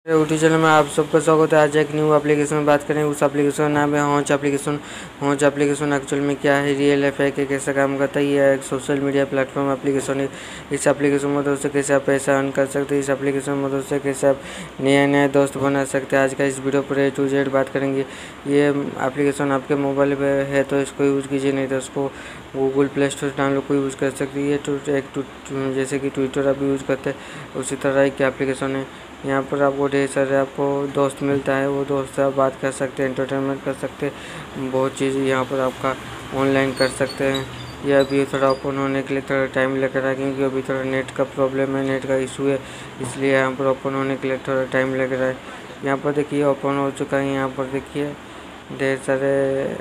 YouTube channel में आप सबका स्वागत है। आज एक न्यू एप्लीकेशन में बात करेंगे। उस एप्लीकेशन का नाम है हॉन्च एप्लीकेशन। हॉन्च एप्लीकेशन एक्चुअल में क्या है, रियल है, फेक है, कैसे काम करता है। ये एक सोशल मीडिया प्लेटफॉर्म एप्लीकेशन है। इस एप्लीकेशन में दोस्तों कैसे आप पैसा अर्न कर सकते हैं, इस एप्लीकेशन में दोस्तों कैसे आप नए दोस्त बना सकते हैं। आज का इस वीडियो पर A to Z बात करेंगे। ये एप्लीकेशन आपके मोबाइल पर है तो इसको यूज़ कीजिए, नहीं तो उसको गूगल प्ले स्टोर से डाउनलोड को यूज़ कर सकते हैं। ये जैसे कि ट्विटर आप यूज़ करते हैं उसी तरह एक एप्लीकेशन है। यहाँ पर आपको ढेर सारे आपको दोस्त मिलता है, वो दोस्त से आप बात कर सकते हैं, एंटरटेनमेंट कर सकते हैं, बहुत चीज़ यहाँ पर आपका ऑनलाइन कर सकते हैं। यह अभी थोड़ा ओपन होने के लिए थोड़ा टाइम लेकर आए, क्योंकि अभी थोड़ा नेट का प्रॉब्लम है, नेट का इशू है, इसलिए यहाँ पर ओपन होने के लिए थोड़ा टाइम लेकर आए। यहाँ पर देखिए ओपन हो चुका है। यहाँ पर देखिए ढेर सारे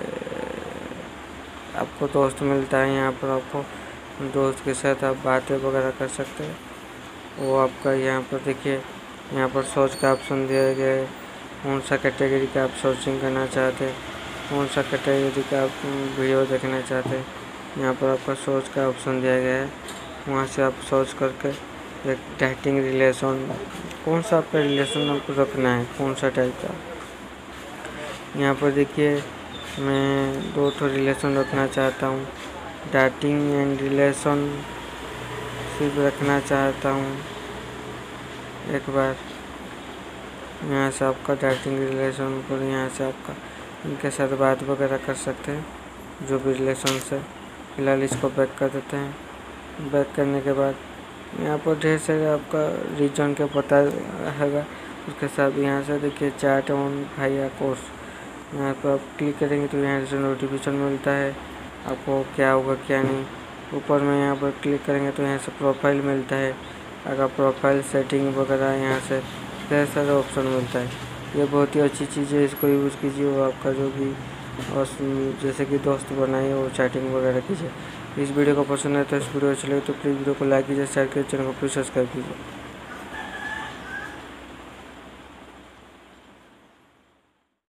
आपको दोस्त मिलता है। यहाँ पर आपको दोस्त के साथ आप बातें वगैरह कर सकते हैं। वो आपका यहाँ पर देखिए यहाँ पर सर्च का ऑप्शन दिया गया है। कौन सा कैटेगरी का आप सर्चिंग करना चाहते हैं, कौन सा कैटेगरी का आप वीडियो देखना चाहते हैं, यहाँ पर आपका सर्च का ऑप्शन दिया गया है। वहाँ से आप सर्च करके एक डेटिंग रिलेशन, कौन सा आपका रिलेशन आपको रखना है, कौन सा टाइप का। यहाँ पर देखिए मैं 2 रिलेशन रखना चाहता हूँ, डेटिंग एंड रिलेशन सिर्फ रखना चाहता हूँ। एक बार यहाँ से आपका डेटिंग रिलेशन पर यहाँ से आपका इनके साथ बात वगैरह कर सकते हैं, जो भी रिलेशन से। फिलहाल इसको बैक कर देते हैं। बैक करने के बाद यहाँ पर ढेर सारे आपका रीजन के पता हैगा। उसके साथ यहाँ से देखिए चैट ऑन भाई कोर्स, यहाँ पर आप क्लिक करेंगे तो यहाँ से नोटिफिकेशन मिलता है आपको क्या होगा क्या नहीं। ऊपर में यहाँ पर क्लिक करेंगे तो यहाँ से प्रोफाइल मिलता है। अगर प्रोफाइल सेटिंग वगैरह यहाँ से ढेर सारा ऑप्शन मिलता है। ये बहुत ही अच्छी चीज़ है, इसको यूज़ कीजिए। वो आपका जो भी और जैसे कि दोस्त बनाइए वो चैटिंग वगैरह कीजिए। इस वीडियो को पसंद है तो इस वीडियो अच्छी लगे तो प्लीज़ वीडियो को लाइक कीजिए, शेयर कीजिए, चैनल को प्लीज़ सब्सक्राइब कीजिए।